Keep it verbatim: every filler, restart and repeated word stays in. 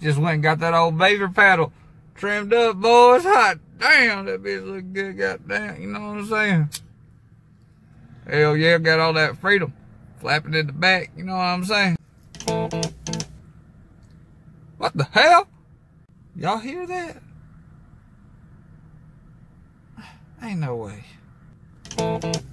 Just went and got that old beaver paddle trimmed up, boys. Hot damn, that bitch look good, goddamn. You know what I'm saying? Hell yeah, got all that freedom flapping in the back. You know what I'm saying? What the hell? Y'all hear that? Ain't no way.